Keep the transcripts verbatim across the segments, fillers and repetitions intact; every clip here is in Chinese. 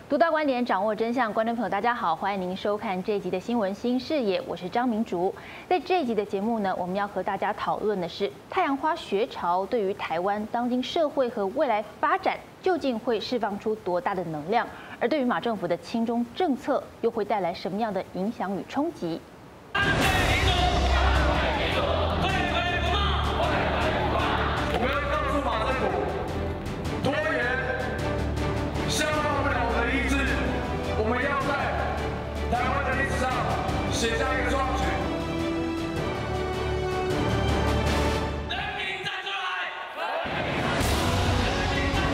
独到观点，掌握真相。观众朋友，大家好，欢迎您收看这一集的新闻新视野，我是张明竹。在这一集的节目呢，我们要和大家讨论的是太阳花学潮对于台湾当今社会和未来发展究竟会释放出多大的能量，而对于马政府的亲中政策又会带来什么样的影响与冲击？ 写下一个壮举。人民站出来！人民站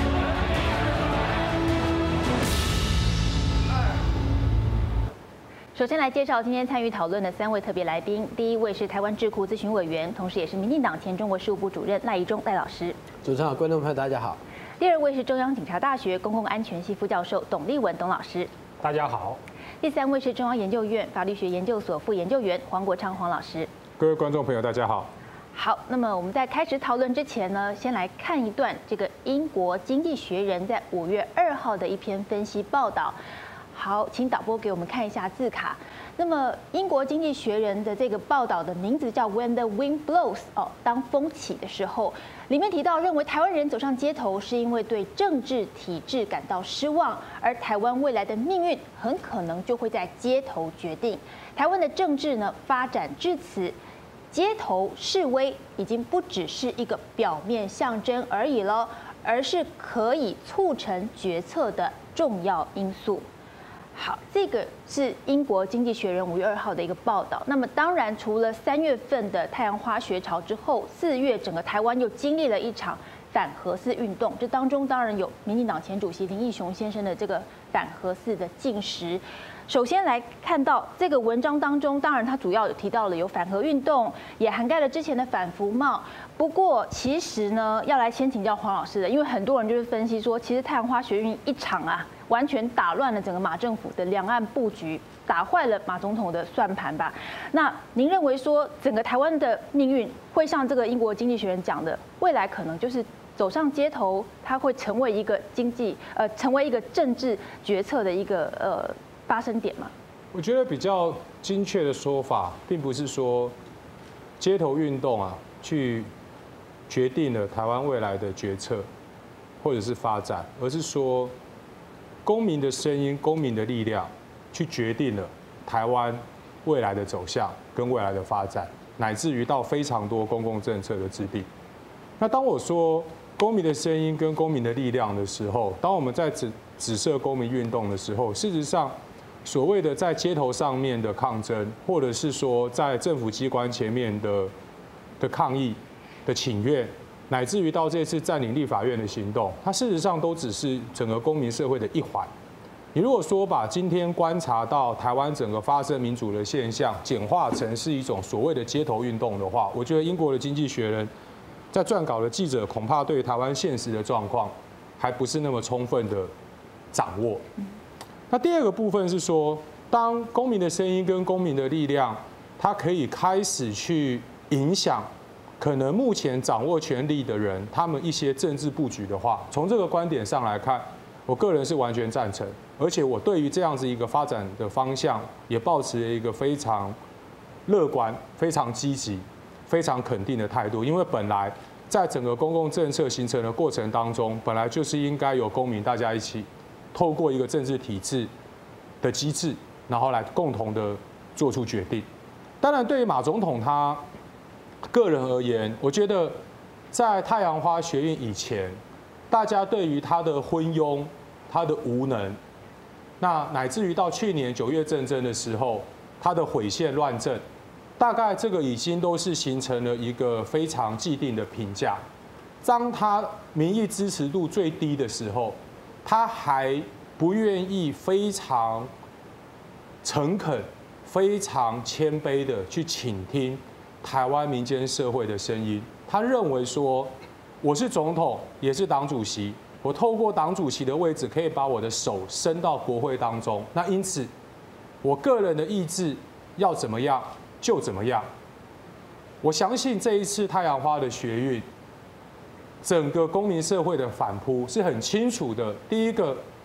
出来！ 首先来介绍今天参与讨论的三位特别来宾。第一位是台湾智库咨询委员，同时也是民进党前中国事务部主任赖宜中赖老师。 主持人好，观众朋友大家好。 第二位是中央警察大学公共安全系副教授董立文董老师。 大家好。 第三位是中央研究院法律学研究所副研究员黄国昌黄老师。 各位观众朋友，大家好。 好，那么我们在开始讨论之前呢，先来看一段这个英国经济学人在五月二号的一篇分析报道。好，请导播给我们看一下字卡。那么英国经济学人的这个报道的名字叫 When the Wind Blows 哦，当风起的时候，里面提到认为台湾人走上街头是因为对政治体制感到失望，而台湾未来的命运很可能就会在街头决定。台湾的政治呢发展至此，街头示威已经不只是一个表面象征而已了，而是可以促成决策的重要因素。 好，这个是英国经济学人五月二号的一个报道。那么，当然除了三月份的太阳花学潮之后，四月整个台湾又经历了一场反核四运动。这当中当然有民进党前主席林义雄先生的这个反核四的禁食。首先来看到这个文章当中，当然它主要有提到了有反核运动，也涵盖了之前的反服贸。不过，其实呢，要来先请教黄老师的，因为很多人就是分析说，其实太阳花学运一场啊。 完全打乱了整个马政府的两岸布局，打坏了马总统的算盘吧？那您认为说整个台湾的命运会像这个英国经济学人讲的，未来可能就是走上街头，它会成为一个经济呃，成为一个政治决策的一个呃发生点吗？ 我觉得比较精确的说法，并不是说街头运动啊，去决定了台湾未来的决策或者是发展，而是说。 公民的声音、公民的力量，去决定了台湾未来的走向跟未来的发展，乃至于到非常多公共政策的制定。那当我说公民的声音跟公民的力量的时候，当我们在指指涉公民运动的时候，事实上，所谓的在街头上面的抗争，或者是说在政府机关前面的的抗议的请愿。 乃至于到这次占领立法院的行动，它事实上都只是整个公民社会的一环。你如果说把今天观察到台湾整个发生民主的现象，简化成是一种所谓的街头运动的话，我觉得英国的《经济学人》在撰稿的记者恐怕对台湾现实的状况还不是那么充分的掌握。那第二个部分是说，当公民的声音跟公民的力量，它可以开始去影响。 可能目前掌握权力的人，他们一些政治布局的话，从这个观点上来看，我个人是完全赞成，而且我对于这样子一个发展的方向，也抱持了一个非常乐观、非常积极、非常肯定的态度。因为本来在整个公共政策形成的过程当中，本来就是应该有公民大家一起透过一个政治体制的机制，然后来共同的做出决定。当然，对于马总统他。 个人而言，我觉得在太阳花学运以前，大家对于他的昏庸、他的无能，那乃至于到去年九月政争的时候，他的毁宪乱政，大概这个已经都是形成了一个非常既定的评价。当他民意支持度最低的时候，他还不愿意非常诚恳、非常谦卑的去倾听。 台湾民间社会的声音，他认为说，我是总统，也是党主席，我透过党主席的位置，可以把我的手伸到国会当中。那因此，我个人的意志要怎么样就怎么样。我相信这一次太阳花的学运，整个公民社会的反扑是很清楚的。第一个，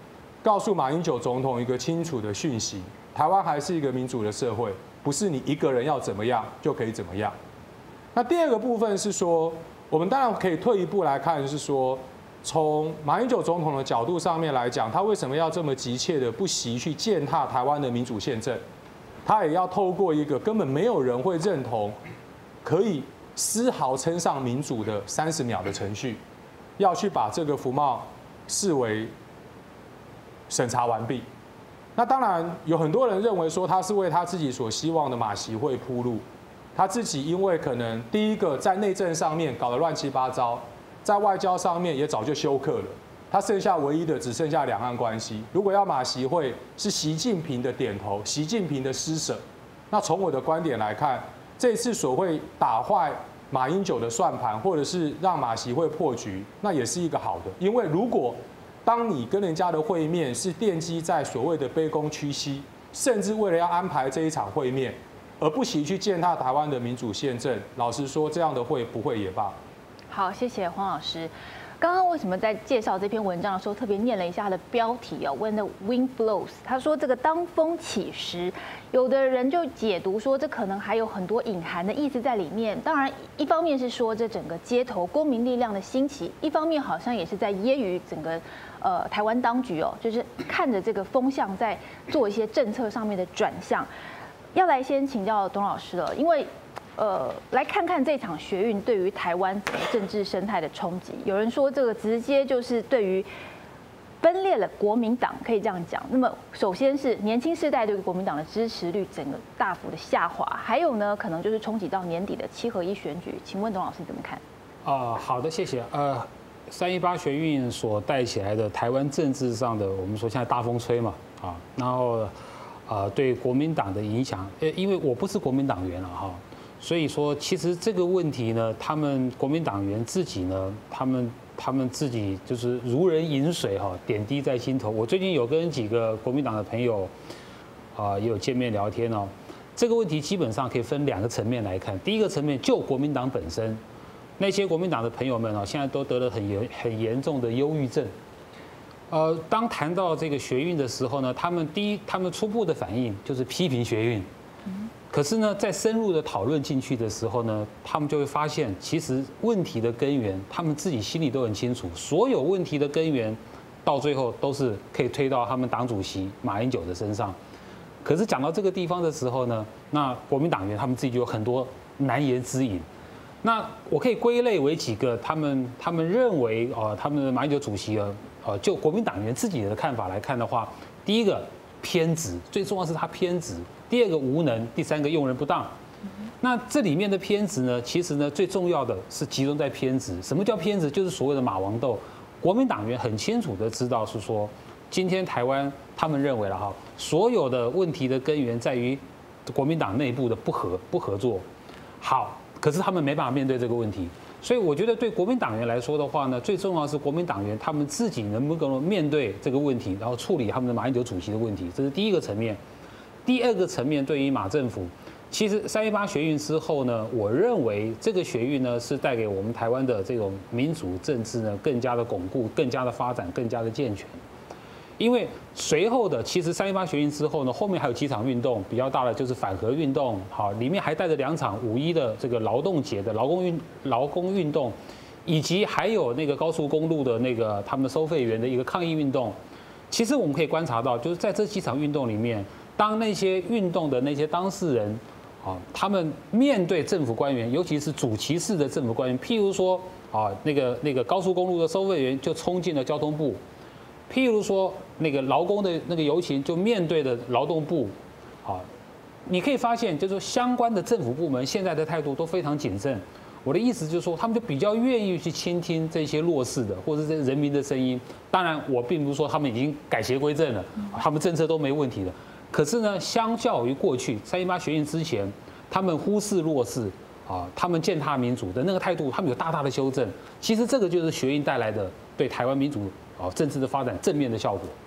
告诉马英九总统一个清楚的讯息：台湾还是一个民主的社会，不是你一个人要怎么样就可以怎么样。那第二个部分是说，我们当然可以退一步来看，是说从马英九总统的角度上面来讲，他为什么要这么急切的不惜去践踏台湾的民主宪政？他也要透过一个根本没有人会认同，可以丝毫称上民主的三十秒的程序，要去把这个服贸视为审查完毕。那当然有很多人认为说他是为他自己所希望的马习会铺路，他自己因为可能第一个在内政上面搞得乱七八糟，在外交上面也早就休克了，他剩下唯一的只剩下两岸关系。如果要马习会是习近平的点头，习近平的施舍，那从我的观点来看，这次所谓打坏马英九的算盘，或者是让马习会破局，那也是一个好的。因为如果当你跟人家的会面是奠基在所谓的卑躬屈膝，甚至为了要安排这一场会面，而不惜去践踏台湾的民主宪政，老实说，这样的会不会也罢。 好，谢谢黄老师。刚刚为什么在介绍这篇文章的时候特别念了一下它的标题哦 ？When the wind blows， 他说这个当风起时，有的人就解读说这可能还有很多隐含的意思在里面。当然，一方面是说这整个街头公民力量的兴起，一方面好像也是在揶揄整个呃台湾当局哦，就是看着这个风向在做一些政策上面的转向。要来先请教董老师了，因为。呃，来看看这场学运对于台湾整个政治生态的冲击。有人说这个直接就是对于分裂了国民党，可以这样讲。那么，首先是年轻世代对于国民党的支持率整个大幅的下滑，还有呢，可能就是冲击到年底的七合一选举。请问董老师怎么看？ 啊、呃，好的，谢谢。呃，三一八学运所带起来的台湾政治上的，我们说现在大风吹嘛，啊，然后啊、呃，对国民党的影响，呃，因为我不是国民党员了哈。所以说，其实这个问题呢，他们国民党员自己呢，他们他们自己就是如人饮水哈，点滴在心头。我最近有跟几个国民党的朋友啊，也有见面聊天哦。这个问题基本上可以分两个层面来看。第一个层面，就国民党本身，那些国民党的朋友们啊，现在都得了很严很严重的忧郁症。呃，当谈到这个学运的时候呢，他们第一，他们初步的反应就是批评学运。可是呢，在深入的讨论进去的时候呢，他们就会发现，其实问题的根源，他们自己心里都很清楚。所有问题的根源，到最后都是可以推到他们党主席马英九的身上。可是讲到这个地方的时候呢，那国民党员他们自己就有很多难言之隐。那我可以归类为几个，他们他们认为啊、呃，他们的马英九主席啊，呃，就国民党员自己的看法来看的话，第一个偏执，最重要是他偏执。第二个无能，第三个用人不当。那这里面的偏执呢，其实呢最重要的是集中在偏执。什么叫偏执？就是所谓的马王斗。国民党员很清楚的知道是说，今天台湾他们认为了哈，所有的问题的根源在于国民党内部的不合不合作。好，可是他们没办法面对这个问题。所以我觉得对国民党员来说的话呢，最重要的是国民党员他们自己能不能面对这个问题，然后处理他们的马英九主席的问题，这是第一个层面。第二个层面，对于马政府，其实三一八学运之后呢，我认为这个学运呢是带给我们台湾的这种民主政治呢更加的巩固、更加的发展、更加的健全。因为随后的其实三一八学运之后呢，后面还有几场运动，比较大的就是反核运动，好，里面还带着两场五一的这个劳动节的劳工运劳工运动，以及还有那个高速公路的那个他们的收费员的一个抗议运动。其实我们可以观察到，就是在这几场运动里面。当那些运动的那些当事人，啊，他们面对政府官员，尤其是主歧视的政府官员，譬如说，啊，那个那个高速公路的收费员就冲进了交通部，譬如说那个劳工的那个游行就面对的劳动部，啊，你可以发现，就是说相关的政府部门现在的态度都非常谨慎。我的意思就是说，他们就比较愿意去倾听这些弱势的或者这些人民的声音。当然，我并不是说他们已经改邪归正了，他们政策都没问题了。可是呢，相较于过去三一八学运之前，他们忽视弱势啊，他们践踏民主的那个态度，他们有大大的修正。其实这个就是学运带来的对台湾民主啊政治的发展正面的效果。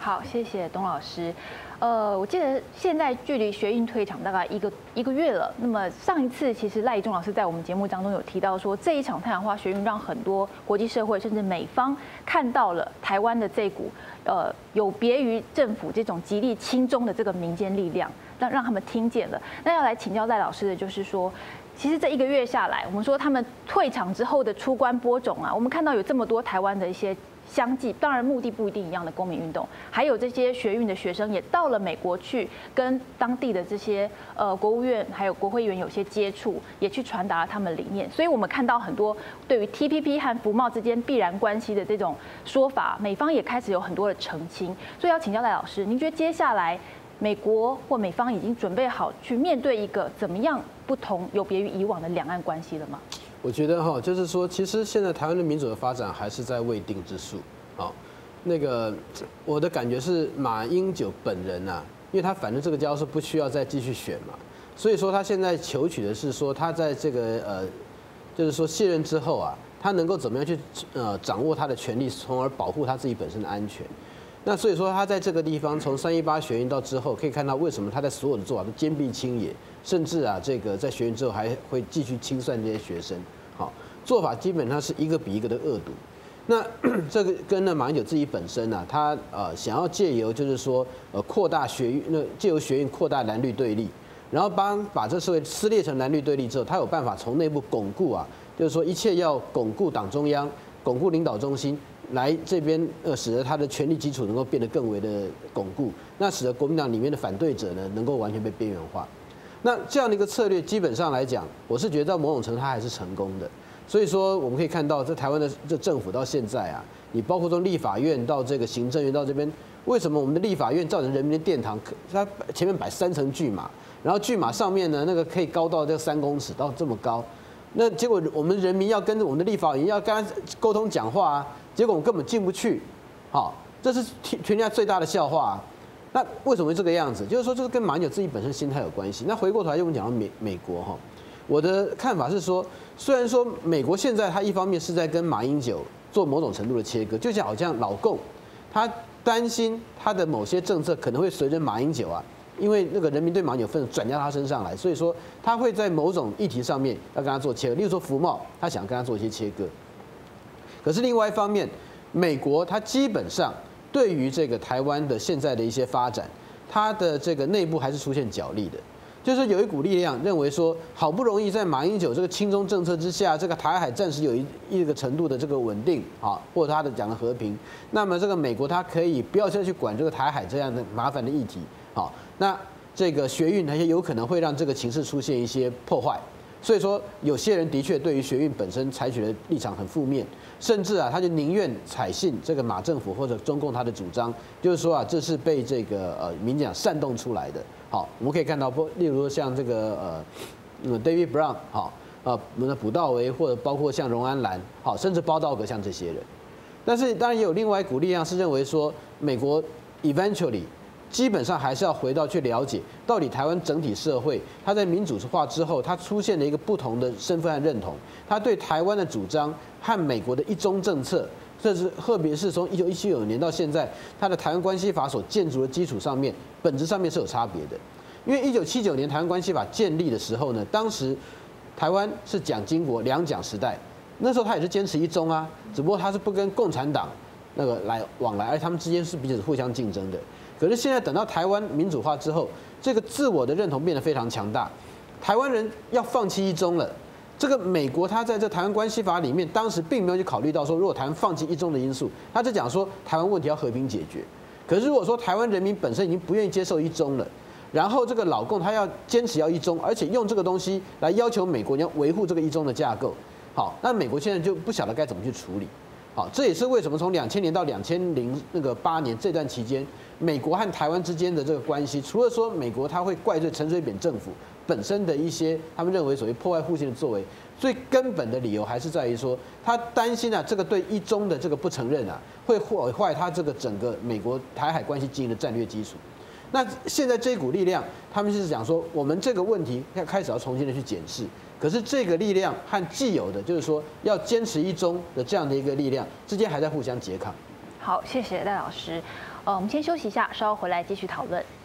好，谢谢董老师。呃，我记得现在距离学运退场大概一个一个月了。那么上一次其实赖宜中老师在我们节目当中有提到说，这一场太阳花学运让很多国际社会甚至美方看到了台湾的这股呃有别于政府这种极力亲中的这个民间力量，让让他们听见了。那要来请教赖老师的就是说，其实这一个月下来，我们说他们退场之后的出关播种啊，我们看到有这么多台湾的一些相继，当然目的不一定一样的公民运动，还有这些学运的学生也到了美国去跟当地的这些呃国务院还有国会议员有些接触，也去传达了他们的理念。所以我们看到很多对于 T P P 和服贸之间必然关系的这种说法，美方也开始有很多的澄清。所以要请教赖老师，您觉得接下来美国或美方已经准备好去面对一个怎么样不同、有别于以往的两岸关系了吗？ 我觉得哈，就是说，其实现在台湾的民主的发展还是在未定之数。好，那个我的感觉是马英九本人呐、啊，因为他反正这个家伙是不需要再继续选嘛，所以说他现在求取的是说，他在这个呃，就是说卸任之后啊，他能够怎么样去呃掌握他的权利，从而保护他自己本身的安全。那所以说，他在这个地方从三一八学运到之后，可以看到为什么他在所有的做法都坚壁清野，甚至啊，这个在学运之后还会继续清算这些学生。好，做法基本上是一个比一个的恶毒。那这个跟呢马英九自己本身呢、啊，他呃想要借由就是说呃扩大学运，那借由学运扩大蓝绿对立，然后帮把这社会撕裂成蓝绿对立之后，他有办法从内部巩固啊，就是说一切要巩固党中央，巩固领导中心。来这边呃，使得他的权力基础能够变得更为的巩固，那使得国民党里面的反对者呢，能够完全被边缘化。那这样的一个策略，基本上来讲，我是觉得到某种程度它还是成功的。所以说，我们可以看到，在台湾的这政府到现在啊，你包括从立法院到这个行政院到这边，为什么我们的立法院造成人民的殿堂，它前面摆三层巨马，然后巨马上面呢，那个可以高到这三公尺，到这么高。那结果我们人民要跟着我们的立法院要跟他沟通讲话啊，结果我们根本进不去，好，这是全天下最大的笑话啊。那为什么会这个样子？就是说，这是跟马英九自己本身心态有关系。那回过头来，就我们讲到美美国哈，我的看法是说，虽然说美国现在它一方面是在跟马英九做某种程度的切割，就像好像老共，他担心他的某些政策可能会随着马英九啊。因为那个人民对马英九愤怒转嫁他身上来，所以说他会在某种议题上面要跟他做切割，例如说服贸，他想跟他做一些切割。可是另外一方面，美国它基本上对于这个台湾的现在的一些发展，它的这个内部还是出现角力的，就是有一股力量认为说，好不容易在马英九这个亲中政策之下，这个台海暂时有一一个程度的这个稳定啊，或者他的讲的和平，那么这个美国它可以不要再去管这个台海这样的麻烦的议题。好，那这个学运那些有可能会让这个情势出现一些破坏，所以说有些人的确对于学运本身采取的立场很负面，甚至啊他就宁愿采信这个马政府或者中共他的主张，就是说啊这是被这个呃民进党煽动出来的。好，我们可以看到，例如像这个呃 David Brown 好啊，我们的卜道维或者包括像荣安兰好，甚至包道格像这些人，但是当然也有另外一股力量是认为说美国 eventually。基本上还是要回到去了解，到底台湾整体社会，它在民主化之后，它出现了一个不同的身份和认同，它对台湾的主张和美国的一中政策，这是特别是从一九七九年到现在，它的台湾关系法所建筑的基础上面，本质上面是有差别的。因为一九七九年台湾关系法建立的时候呢，当时台湾是蒋经国两蒋时代，那时候他也是坚持一中啊，只不过他是不跟共产党那个来往来，而他们之间是彼此互相竞争的。可是现在等到台湾民主化之后，这个自我的认同变得非常强大，台湾人要放弃一中了。这个美国他在这台湾关系法里面，当时并没有去考虑到说，如果台湾放弃一中的因素，他只讲说台湾问题要和平解决。可是如果说台湾人民本身已经不愿意接受一中了，然后这个老共他要坚持要一中，而且用这个东西来要求美国你要维护这个一中的架构，好，那美国现在就不晓得该怎么去处理。好，这也是为什么从两千年到两千零那个八年这段期间，美国和台湾之间的这个关系，除了说美国他会怪罪陈水扁政府本身的一些他们认为所谓破坏互信的作为，最根本的理由还是在于说，他担心啊，这个对一中的这个不承认啊，会毁坏他这个整个美国台海关系经营的战略基础。那现在这一股力量，他们是讲说，我们这个问题要开始要重新的去检视。可是这个力量和既有的，就是说要坚持一中的这样的一个力量之间，还在互相拮抗。 好，谢谢赖老师。呃，我们先休息一下，稍后回来继续讨论。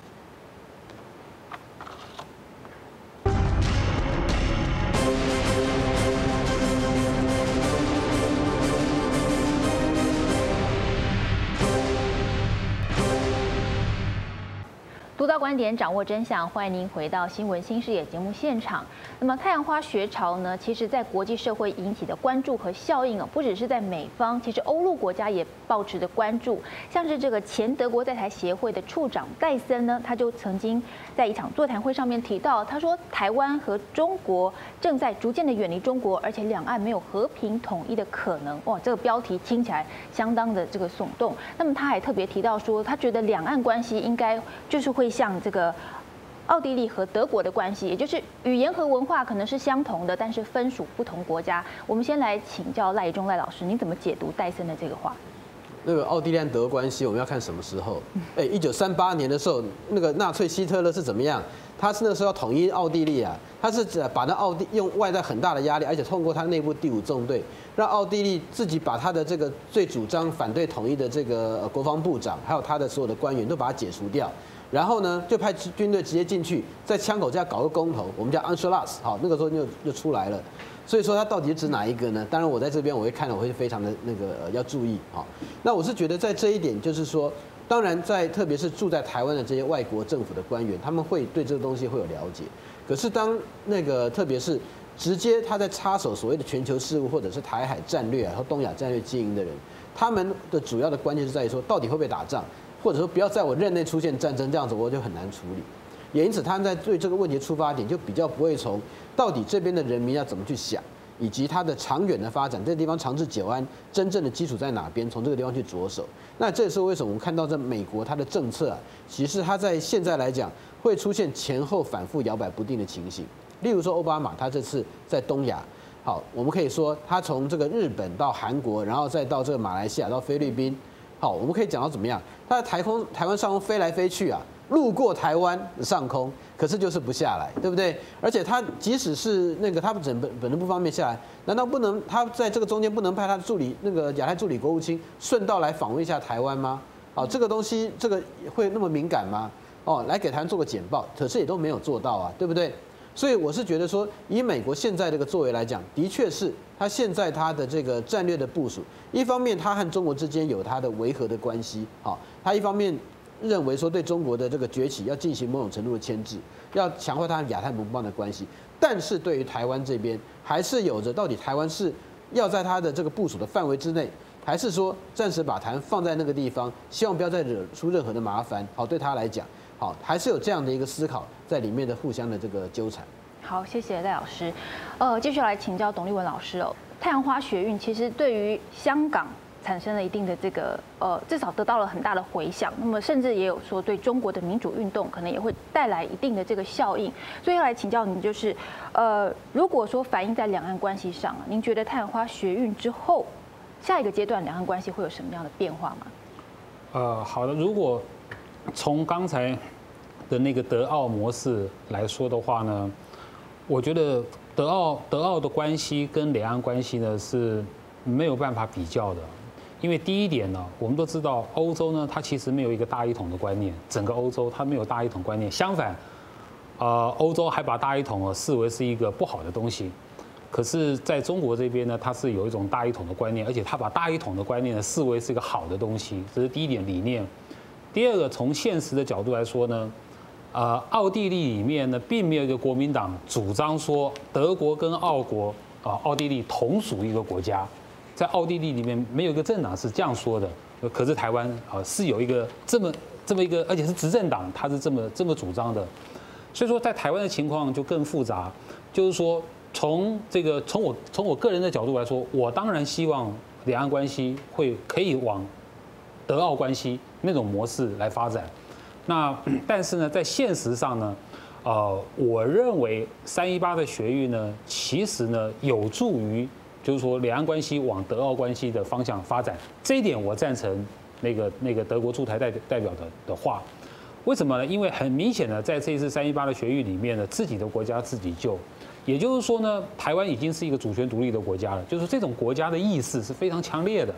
独到观点，掌握真相，欢迎您回到《新闻新视野》节目现场。那么，太阳花学潮呢，其实在国际社会引起的关注和效应哦，不只是在美方，其实欧陆国家也抱持着关注。像是这个前德国在台协会的处长戴森呢，他就曾经在一场座谈会上面提到，他说台湾和中国正在逐渐的远离中国，而且两岸没有和平统一的可能。哇，这个标题听起来相当的这个耸动。那么他还特别提到说，他觉得两岸关系应该就是会像这个奥地利和德国的关系，也就是语言和文化可能是相同的，但是分属不同国家。我们先来请教赖怡忠赖老师，您怎么解读戴森的这个话？ 那个奥地利和德关系，我们要看什么时候？哎，一九三八年的时候，那个纳粹希特勒是怎么样？他是那个时候要统一奥地利啊，他是把那奥地用外在很大的压力，而且通过他内部第五纵队，让奥地利自己把他的这个最主张反对统一的这个国防部长，还有他的所有的官员都把他解除掉。然后呢，就派军队直接进去，在枪口下搞个公投，我们叫 Anschluss， 好，那个时候就就出来了。所以说它到底是指哪一个呢？当然我在这边我会看了，我会非常的那个、呃、要注意啊。那我是觉得在这一点，就是说，当然在特别是住在台湾的这些外国政府的官员，他们会对这个东西会有了解。可是当那个特别是直接他在插手所谓的全球事务或者是台海战略啊和东亚战略经营的人，他们的主要的关键是在于说，到底会不会打仗？或者说不要在我任内出现战争，这样子我就很难处理。也因此，他们在对这个问题出发点就比较不会从到底这边的人民要怎么去想，以及它的长远的发展，这个地方长治久安真正的基础在哪边，从这个地方去着手。那这也是为什么我们看到在美国它的政策啊，其实它在现在来讲会出现前后反复摇摆不定的情形。例如说奥巴马他这次在东亚，好，我们可以说他从这个日本到韩国，然后再到这个马来西亚到菲律宾。好，我们可以讲到怎么样？他在台空台湾上空飞来飞去啊，路过台湾上空，可是就是不下来，对不对？而且他即使是那个他本本本人不方便下来，难道不能他在这个中间不能派他的助理那个亚太助理国务卿顺道来访问一下台湾吗？好，这个东西这个会那么敏感吗？哦，来给台湾做个简报，可是也都没有做到啊，对不对？所以我是觉得说，以美国现在这个作为来讲，的确是它现在它的这个战略的部署，一方面它和中国之间有它的维和的关系，好，它一方面认为说对中国的这个崛起要进行某种程度的牵制，要强化它亚太盟邦的关系，但是对于台湾这边，还是有着到底台湾是要在它的这个部署的范围之内，还是说暂时把台湾放在那个地方，希望不要再惹出任何的麻烦，好，对他来讲。好，还是有这样的一个思考在里面的互相的这个纠缠。 好，谢谢赖老师。呃，继续来请教董立文老师哦。太阳花学运其实对于香港产生了一定的这个呃，至少得到了很大的回响。那么甚至也有说对中国的民主运动可能也会带来一定的这个效应。所以要来请教您，就是呃，如果说反映在两岸关系上啊，您觉得太阳花学运之后，下一个阶段两岸关系会有什么样的变化吗？ 呃，好的，如果从刚才的那个德澳模式来说的话呢，我觉得德澳德澳的关系跟两岸关系呢是没有办法比较的，因为第一点呢，我们都知道欧洲呢，它其实没有一个大一统的观念，整个欧洲它没有大一统观念，相反，呃，欧洲还把大一统视为是一个不好的东西。可是在中国这边呢，它是有一种大一统的观念，而且它把大一统的观念呢视为是一个好的东西，这是第一点理念。第二个，从现实的角度来说呢，呃，奥地利里面呢，并没有一个国民党主张说德国跟奥国啊、奥地利同属一个国家，在奥地利里面没有一个政党是这样说的。可是台湾啊是有一个这么这么一个，而且是执政党，他是这么这么主张的。所以说，在台湾的情况就更复杂，就是说，从这个从我从我个人的角度来说，我当然希望两岸关系会可以往德澳关系那种模式来发展。那但是呢，在现实上呢，呃，我认为三一八的学运呢，其实呢有助于，就是说两岸关系往德澳关系的方向发展。这一点我赞成那个那个德国驻台代代表的的话。为什么呢？因为很明显的，在这一次三一八的学运里面呢，自己的国家自己救。也就是说呢，台湾已经是一个主权独立的国家了，就是这种国家的意识是非常强烈的。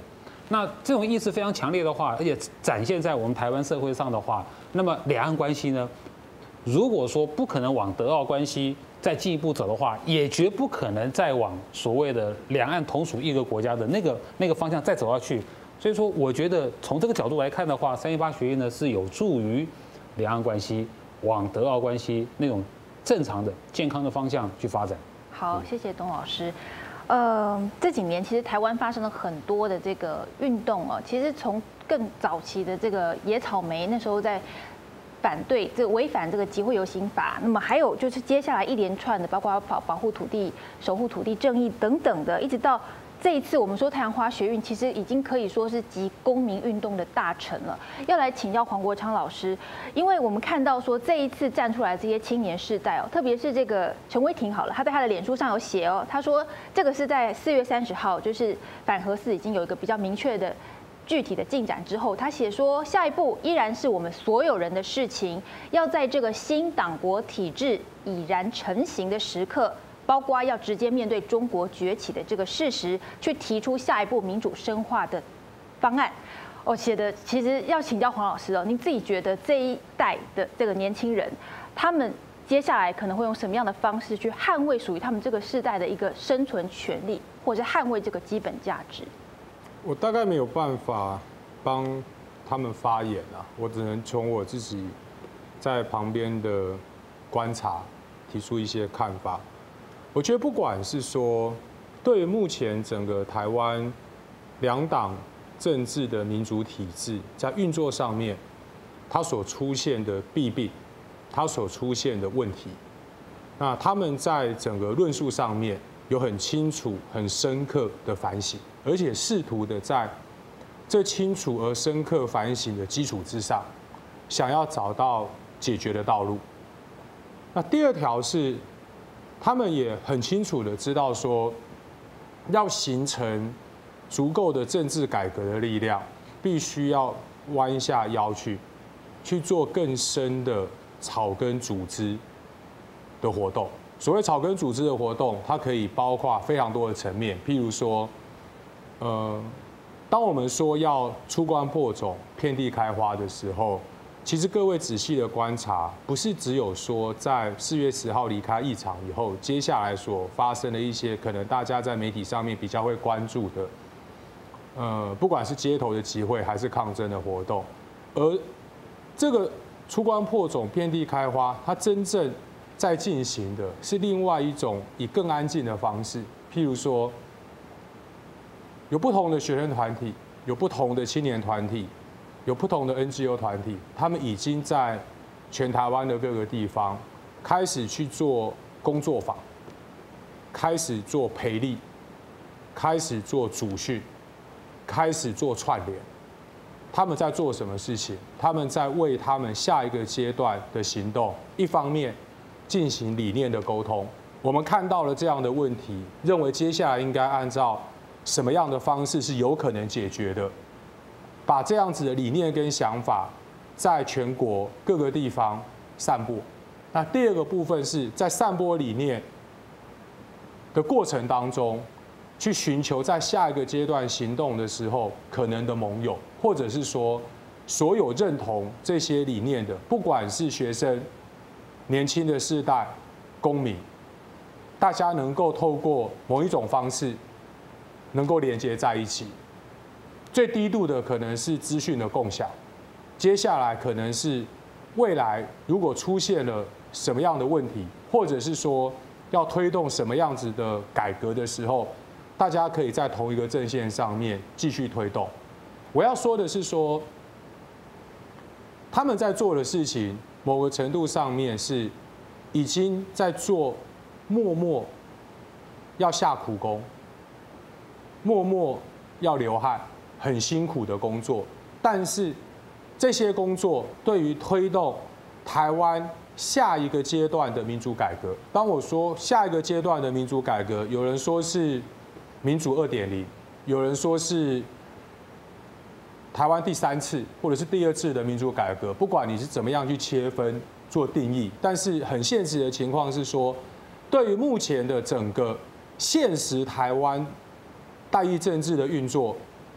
那这种意识非常强烈的话，而且展现在我们台湾社会上的话，那么两岸关系呢，如果说不可能往德澳关系再进一步走的话，也绝不可能再往所谓的两岸同属一个国家的那个那个方向再走下去。所以说，我觉得从这个角度来看的话，三一八学运呢是有助于两岸关系往德澳关系那种正常的、健康的方向去发展。 好，谢谢董老师。呃，这几年其实台湾发生了很多的这个运动哦，其实从更早期的这个野草莓那时候在反对这个违反这个集会游行法，那么还有就是接下来一连串的，包括保保护土地、守护土地正义等等的，一直到这一次我们说太阳花学运，其实已经可以说是集公民运动的大成了。要来请教黄国昌老师，因为我们看到说这一次站出来这些青年世代哦，特别是这个陈威霆好了，他在他的脸书上有写哦，他说这个是在四月三十号，就是反核四已经有一个比较明确的具体的进展之后，他写说下一步依然是我们所有人的事情，要在这个新党国体制已然成型的时刻，包括要直接面对中国崛起的这个事实，去提出下一步民主深化的方案。我写的其实要请教黄老师哦，您自己觉得这一代的这个年轻人，他们接下来可能会用什么样的方式去捍卫属于他们这个世代的一个生存权利，或者捍卫这个基本价值？ 我大概没有办法帮他们发言啊，我只能从我自己在旁边的观察提出一些看法。我觉得不管是说对于目前整个台湾两党政治的民主体制在运作上面，它所出现的弊病，它所出现的问题，那他们在整个论述上面有很清楚、很深刻的反省，而且试图的在这清楚而深刻反省的基础之上，想要找到解决的道路。那第二条是，他们也很清楚的知道说，要形成足够的政治改革的力量，必须要弯下腰去，去做更深的草根组织的活动。所谓草根组织的活动，它可以包括非常多的层面，譬如说，呃，当我们说要出关播种、遍地开花的时候，其实各位仔细的观察，不是只有说在四月十号离开议场以后，接下来所发生的一些可能大家在媒体上面比较会关注的，呃，不管是街头的集会还是抗争的活动，而这个出关播种、遍地开花，它真正在进行的是另外一种以更安静的方式，譬如说，有不同的学生团体，有不同的青年团体，有不同的 N G O 团体，他们已经在全台湾的各个地方开始去做工作坊，开始做培力，开始做主训，开始做串联。他们在做什么事情？他们在为他们下一个阶段的行动，一方面进行理念的沟通。我们看到了这样的问题，认为接下来应该按照什么样的方式是有可能解决的，把这样子的理念跟想法在全国各个地方散播。那第二个部分是在散播理念的过程当中，去寻求在下一个阶段行动的时候可能的盟友，或者是说所有认同这些理念的，不管是学生、年轻的世代、公民，大家能够透过某一种方式能够连接在一起。最低度的可能是资讯的共享，接下来可能是未来如果出现了什么样的问题，或者是说要推动什么样子的改革的时候，大家可以在同一个阵线上面继续推动。我要说的是说，他们在做的事情，某个程度上面是已经在做默默要下苦功，默默要流汗，很辛苦的工作，但是这些工作对于推动台湾下一个阶段的民主改革，当我说下一个阶段的民主改革，有人说是民主二点零，有人说是台湾第三次或者是第二次的民主改革，不管你是怎么样去切分做定义，但是很现实的情况是说，对于目前的整个现实台湾代议政治的运作，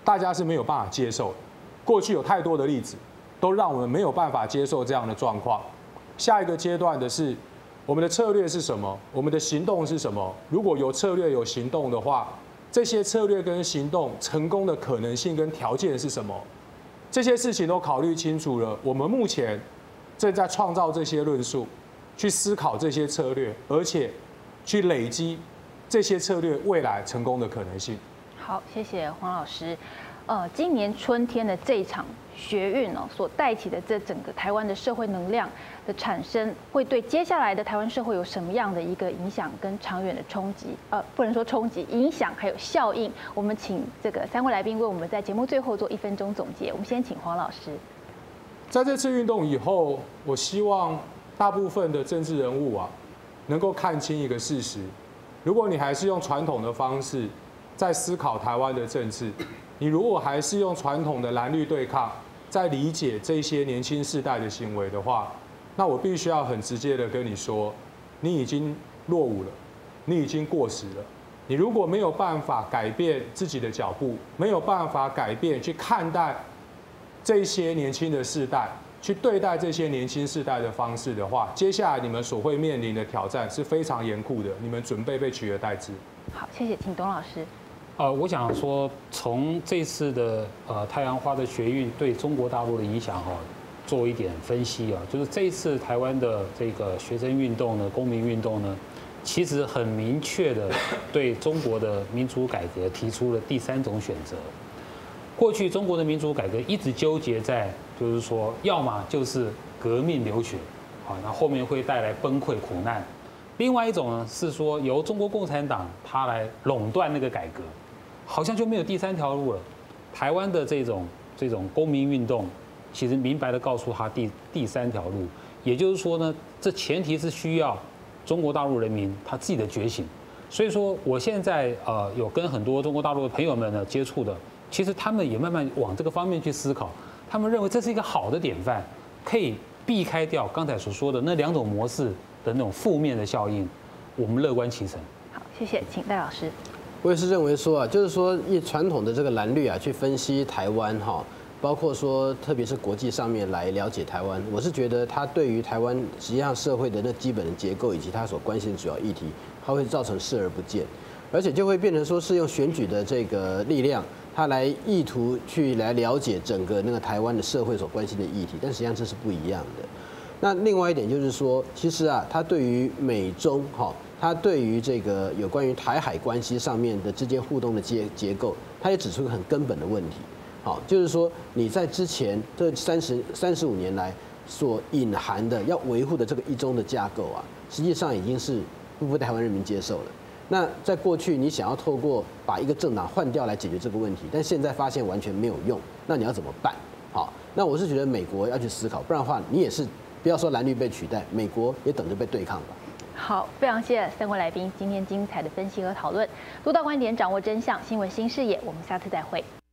大家是没有办法接受的。过去有太多的例子，都让我们没有办法接受这样的状况。下一个阶段的是，我们的策略是什么？我们的行动是什么？如果有策略有行动的话，这些策略跟行动成功的可能性跟条件是什么？这些事情都考虑清楚了，我们目前正在创造这些论述，去思考这些策略，而且去累积这些策略未来成功的可能性。 好，谢谢黄老师。呃，今年春天的这一场学运哦，所带起的这整个台湾的社会能量的产生，会对接下来的台湾社会有什么样的一个影响跟长远的冲击？呃，不能说冲击，影响还有效应。我们请这个三位来宾为我们在节目最后做一分钟总结。我们先请黄老师。 在这次运动以后，我希望大部分的政治人物啊，能够看清一个事实：如果你还是用传统的方式在思考台湾的政治，你如果还是用传统的蓝绿对抗在理解这些年轻世代的行为的话，那我必须要很直接的跟你说，你已经落伍了，你已经过时了。你如果没有办法改变自己的脚步，没有办法改变去看待这些年轻的世代，去对待这些年轻世代的方式的话，接下来你们所会面临的挑战是非常严酷的，你们准备被取而代之。 好，谢谢，请董老师。 呃，我想说，从这次的呃太阳花的学运对中国大陆的影响哈，做一点分析啊，就是这一次台湾的这个学生运动呢、公民运动呢，其实很明确的对中国的民主改革提出了第三种选择。过去中国的民主改革一直纠结在，就是说，要么就是革命流血，啊，那后面会带来崩溃苦难；另外一种呢是说由中国共产党它来垄断那个改革。好像就没有第三条路了。台湾的这种这种公民运动，其实明白的告诉他第第三条路，也就是说呢，这前提是需要中国大陆人民他自己的觉醒。所以说，我现在呃有跟很多中国大陆的朋友们呢接触的，其实他们也慢慢往这个方面去思考，他们认为这是一个好的典范，可以避开掉刚才所说的那两种模式的那种负面的效应，我们乐观其成。 好，谢谢，请戴老师。 我也是认为说啊，就是说以传统的这个蓝绿啊去分析台湾哈，包括说特别是国际上面来了解台湾，我是觉得它对于台湾实际上社会的那基本的结构以及它所关心的主要议题，它会造成视而不见，而且就会变成说是用选举的这个力量，它来意图去来了解整个那个台湾的社会所关心的议题，但实际上这是不一样的。那另外一点就是说，其实啊，它对于美中哈。他对于这个有关于台海关系上面的之间互动的结结构，他也指出一个很根本的问题，好，就是说你在之前这三十三十五年来所隐含的要维护的这个一中的架构啊，实际上已经是不被台湾人民接受了。那在过去你想要透过把一个政党换掉来解决这个问题，但现在发现完全没有用，那你要怎么办？好，那我是觉得美国要去思考，不然的话你也是不要说蓝绿被取代，美国也等着被对抗吧。 好，非常谢谢三位来宾今天精彩的分析和讨论。独到观点，掌握真相，新闻新视野，我们下次再会。